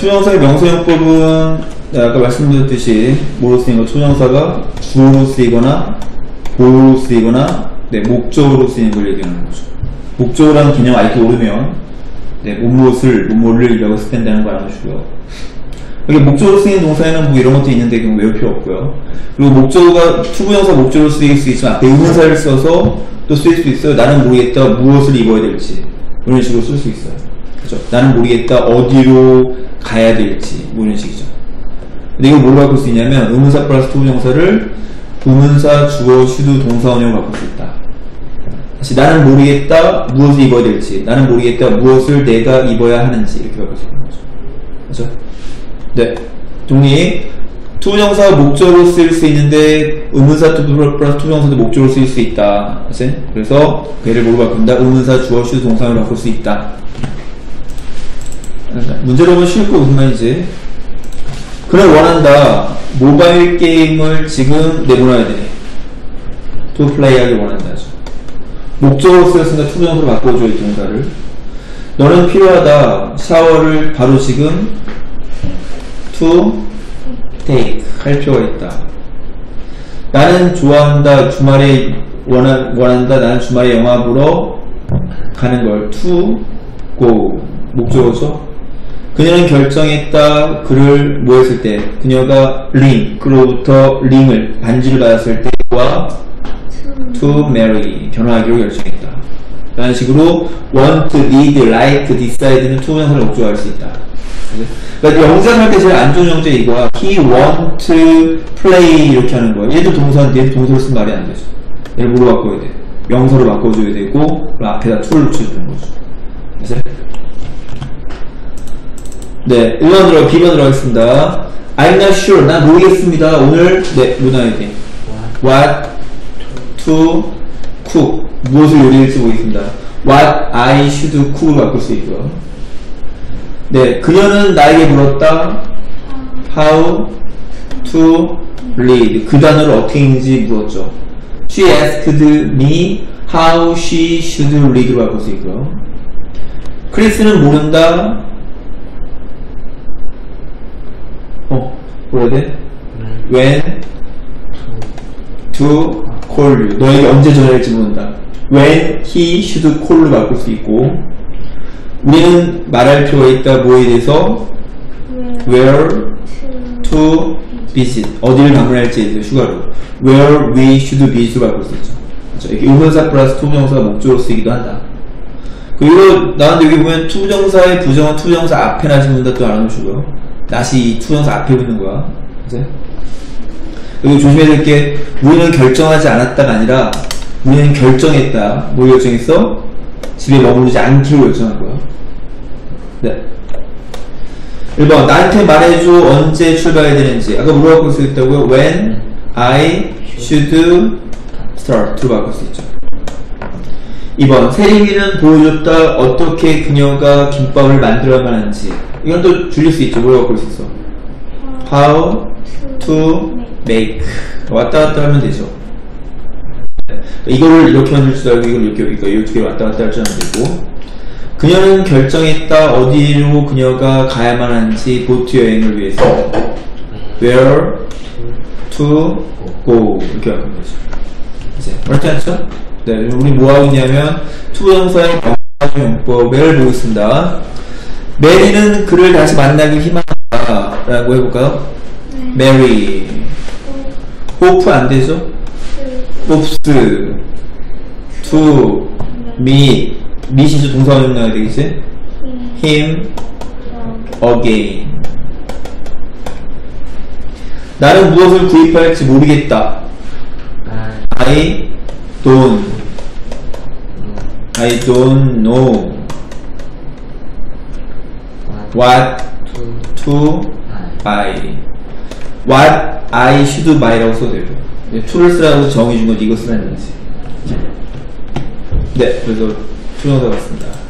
투정사의 명사용법은 아까 말씀드렸듯이 뭐로 쓰인 거? 투정사가 주어로 쓰이거나 보어로 쓰이거나 목적으로 쓰이는 걸 얘기하는 거죠. 목적어라는 개념 아직도 모르면 무엇을, 뭐뭐를 스탠다는 거 알아두시고요. 여기 목적으로 쓰이는 동사에는 뭐 이런 것도 있는데 그건 외울 필요 없고요. 그리고 목적어가 투부정사 목적으로 쓰일 수 있지만 앞에 의문사를 써서 또 쓰일 수 있어요. 나는 모르겠다 무엇을 입어야 될지 이런 식으로 쓸 수 있어요. 그죠? 나는 모르겠다 어디로 가야 될지 뭐 이런 식이죠. 근데 이거 뭘로 바꿀 수 있냐면 의문사 플러스 투부정사를 부문사, 주어, 슈드, 동사원형으로 바꿀 수 있다. 다시 나는 모르겠다 무엇을 입어야 될지, 나는 모르겠다 무엇을 내가 입어야 하는지 이렇게 바꿀 수 있는 거죠. 그죠? 네. 정리. 투부정사 목적으로 쓰일 수 있는데 의문사 플러스 투부정사도 목적으로 쓰일 수 있다. 그치? 그래서 얘를 뭐로 바꾼다? 의문사, 주어, 슈드, 동사원으로 바꿀 수 있다. 문제로 보면 쉬울 거 무슨 말이지? 그를 원한다. 모바일 게임을 지금 내보내야 돼. to play 하기 원한다. 목적으로 쓰였으니까 투부정사로 바꿔줘, 이 동사를. 너는 필요하다. 샤워를 바로 지금 to take 할 필요가 있다. 나는 좋아한다. 주말에 원한다. 나는 주말에 영화 보러 가는 걸 to go 목적어죠. 그녀는 결정했다. 그를 뭐 했을 때? 그녀가 ring, 그로부터 링을, 반지를 받았을 때와 to marry, 결혼하기로 결정했다. 라는 식으로 want, need, like, decide는 투부정사를 목적으로 할 수 있다. 그러니까 영작할 때 제일 안 좋은 영재 이거야. he want to play 이렇게 하는 거야. 얘도 동사인데 얘도 동사로 쓰면 말이 안 되죠. 얘를 뭐로 바꿔야 돼? 명사로 바꿔줘야 되고 그 앞에다 to를 붙여주는 거죠. 그치? 네, 1번으로 B번으로 하겠습니다. I'm not sure. 난 모르겠습니다. 오늘 뭐 나와야 돼? What to cook. 무엇을 요리할지 모르겠습니다. What I should cook로 바꿀 수 있고요. 네, 그녀는 나에게 물었다. How to read. 그 단어를 어떻게 읽는지 물었죠. She asked me how she should read로 바꿀 수 있고요. 크리스는 모른다. 뭐라 해야 돼? When to call you. 너에게 언제 전화할지 모른다. When he should call로 바꿀 수 있고, 우리는 말할 필요가 있다. 뭐에 대해서? Where to visit. 어디를 방문할지에 대해서 휴가로. Where we should visit로 바꿀 수 있죠. 그렇죠? 이렇게 의문사 플러스 투부정사가 목적으로 쓰이기도 한다. 그리고 나한테 여기 보면 투부정사의 부정은 투부정사 앞에 낫이 붙는다 또 알아놓으시고요. 낫이 투부정사 앞에 붙는 거야. 그치? 그리고 조심해야 될 게 우리는 결정하지 않았다가 아니라 우리는 결정했다. 뭐 결정했어? 집에 머무르지 않기로 결정한 거야. 네. 1번 나한테 말해줘 언제 출발해야 되는지. 아까 뭐로 바꿀 수 있다고요? When I should start로 바꿀 수 있죠. 2번 세림이는 보여줬다. 어떻게 그녀가 김밥을 만들어야만 하는지. 이건 또 줄일 수 있죠. 뭐로 바꿀 수 있어? How to make. 왔다 갔다 하면 되죠. 이거를 이렇게 만들 줄 알고 이걸 이렇게 왔다 갔다 할 줄 알면 되고. 그녀는 결정했다. 어디로 그녀가 가야만 하는지 보트 여행을 위해서. Where to go 이렇게 바꾸는 거죠. 이제 그렇지 않죠? 네, 우리 뭐 하고 있냐면 투부정사의 용법을 보고 있습니다. 메리는 그를 다시 만나길 희망한다 라고 해볼까요? 네. 메리 호프 안 되죠? hopes to meet meet이 동사원형 나와야 되겠지? him again. 나는 무엇을 구입할지 모르겠다. I don't know what to buy. What I should buy라고 써도 되고, to를 쓰라고 정해준 건 이거 쓰라는 거지. 네, 그래서 투정사 같습니다.